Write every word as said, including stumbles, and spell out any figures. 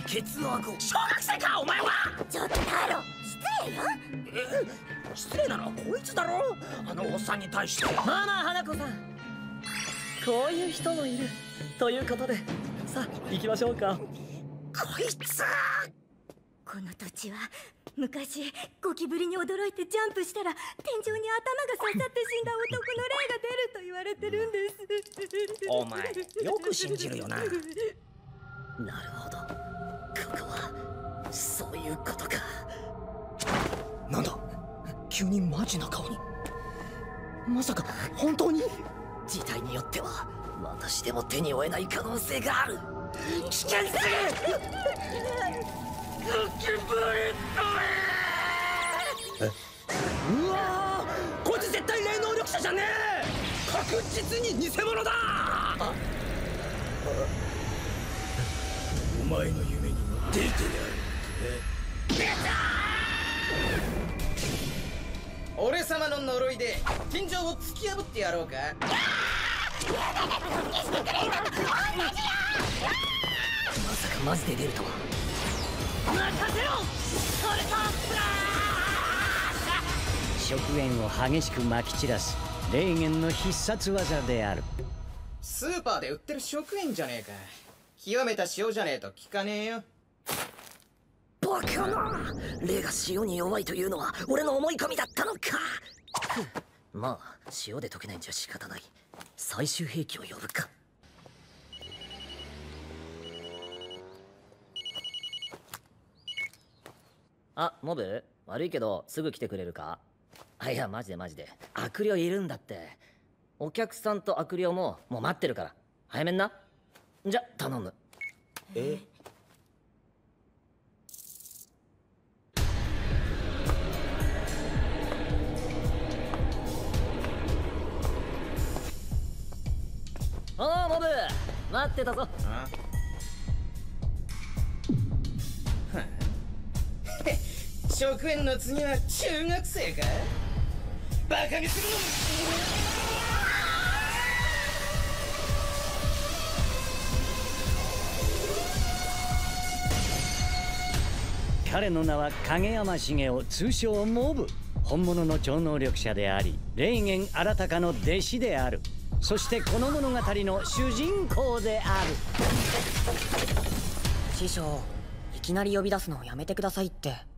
ケツアゴ。小学生かお前は。 ちょっと太郎、失礼よ。 え、失礼なのはこいつだろ。あのおっさんに対して。 まあまあ花子さん、こういう人もいるということで、さあ行きましょうか。 こいつ。 この土地は昔ゴキブリに驚いてジャンプしたら天井に頭が刺さって死んだ男の霊が出ると言われてるんです。 お前よく信じるよな。 なるほど、ここはそういうことか。 なんだ急にマジな顔に。まさか本当に。 事態によっては私でも手に負えない可能性がある。 危険すぎる。ゴキブリえうわー、こいつ絶対霊能力者じゃねえ。確実に偽物だ。あお前の夢にも出てやる。出た。 俺様の呪いで天井を突き破ってやろうか。 まさかマジで出るとは。 任せろソルトスラッシュ。 食塩を激しく撒き散らす霊言の必殺技である。 スーパーで売ってる食塩じゃねえか。極めた塩じゃねえと効かねえよ。 バカな。霊が塩に弱いというのは俺の思い込みだったのか。まあ塩で溶けないんじゃ仕方ない。最終兵器を呼ぶか。あ、モブ悪いけどすぐ来てくれるか。あ、いやマジでマジで悪霊いるんだって。お客さんと悪霊ももう待ってるから早めんな。じゃ頼む。 えおーモブ待ってたぞ。 あ食塩の次は中学生か。バカにするのも。 彼の名は影山茂雄、通称モブ。本物の超能力者であり霊言新たかの弟子である。そしてこの物語の主人公である。 師匠、いきなり呼び出すのをやめてくださいって。